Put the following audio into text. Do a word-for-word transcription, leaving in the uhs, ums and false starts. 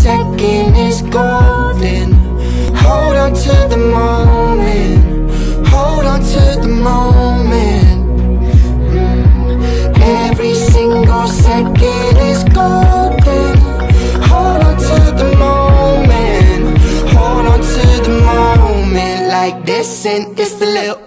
second is golden. Hold on to the moment, hold on to the moment. mm. Every single second is golden. Hold on to the moment, hold on to the moment. Like this and it's the little